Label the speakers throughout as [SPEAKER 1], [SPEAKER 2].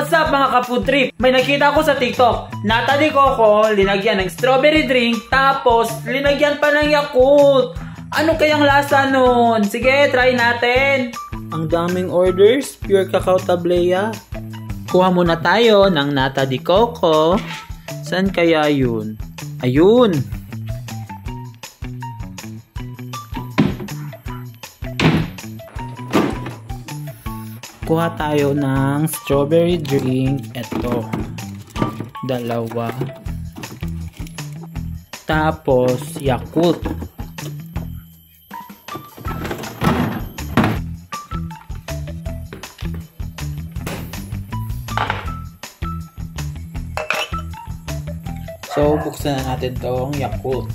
[SPEAKER 1] What's up mga ka-food trip? May nakita ko sa TikTok. Nata de coco, linagyan ng strawberry drink, tapos linagyan pa ng Yakult. Ano kayang lasa nun? Sige, try natin. Ang daming orders, pure cacao tableya. Kuha muna tayo ng nata de coco. Saan kaya yun? Ayun. Kuha tayo ng strawberry drink. Ito. 2. Tapos, Yakult. So, buksan na natin tong Yakult.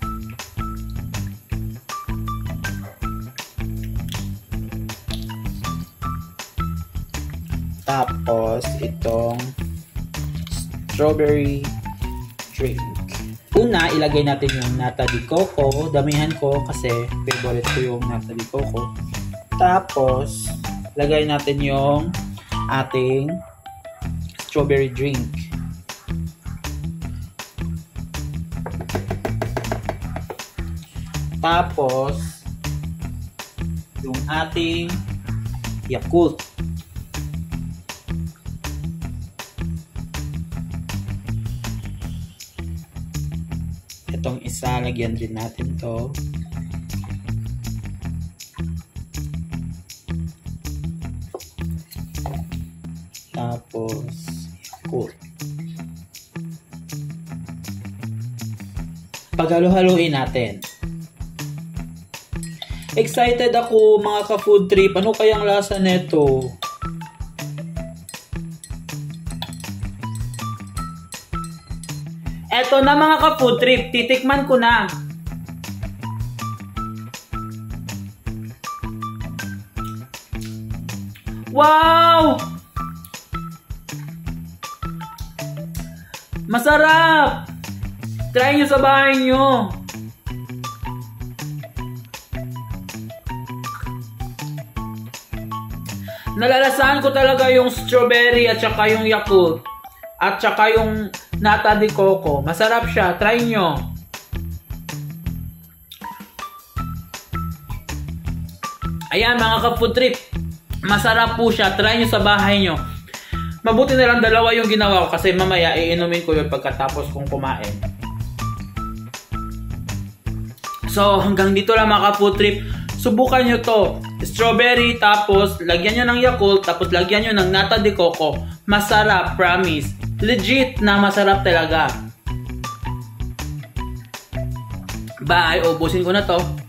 [SPEAKER 1] Tapos, itong strawberry drink. Una, ilagay natin yung nata de coco. Damihan ko kasi favorite ko yung nata de coco. Tapos, lagay natin yung ating strawberry drink. Tapos, yung ating Yakult. Itong isa, lagyan din natin to. Tapos, Yakult. Paghalo-haluin natin. Excited ako mga ka-food trip. Ano kayang lasa neto? Eto na mga ka-food trip. Titikman ko na. Wow! Masarap! Try nyo sa bahay nyo. Nalalasahan ko talaga yung strawberry at saka yung Yakult. At saka yung nata de coco. Masarap siya. Try nyo. Ayan mga ka-food trip. Masarap po siya. Try nyo sa bahay nyo. Mabuti na lang 2 yung ginawa ko kasi mamaya iinumin ko yun pagkatapos kong kumain. So hanggang dito lang mga ka-food trip. Subukan nyo to. Strawberry, tapos lagyan nyo ng Yakult, tapos lagyan nyo ng nata de coco. Masarap, promise. Legit na masarap talaga. Bye, ubusin ko na to.